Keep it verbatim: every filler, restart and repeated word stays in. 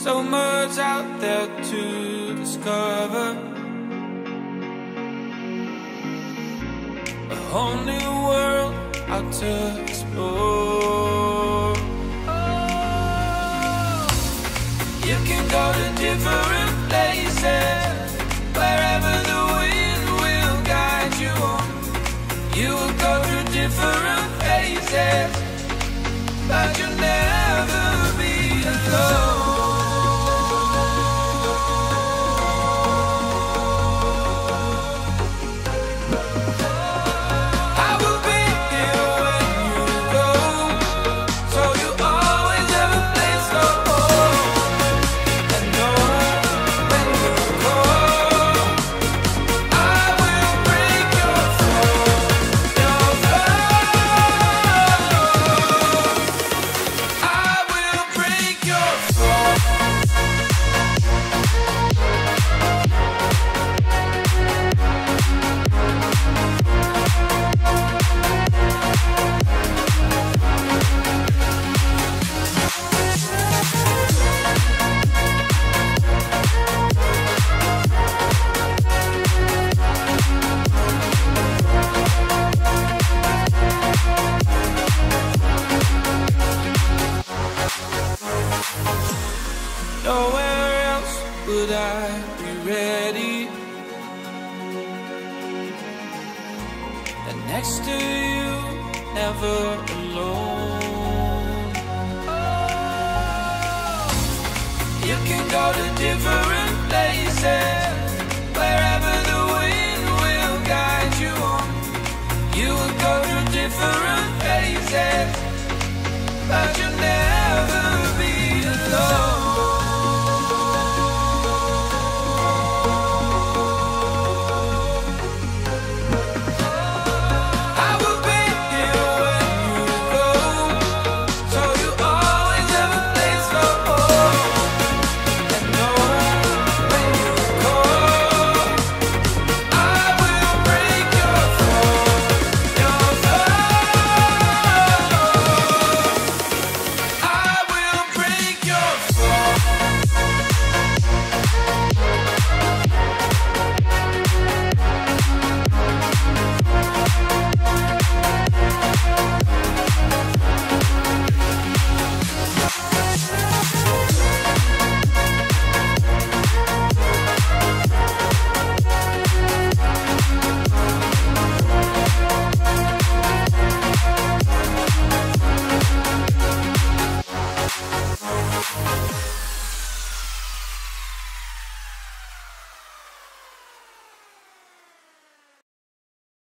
So much out there to discover. A whole new world out to explore. Oh, you can go to different places, wherever the wind will guide you on. You will go through different phases, but you'll never be alone. Nowhere else would I be ready than next to you, never alone. Oh, you can go to different places, wherever the wind will guide you on. You will go through different phases, but you'll never be alone.